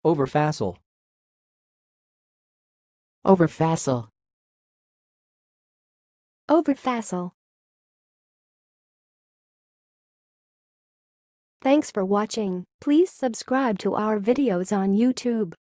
overfacile, overfacile, overfacile. Thanks for watching. Please subscribe to our videos on YouTube.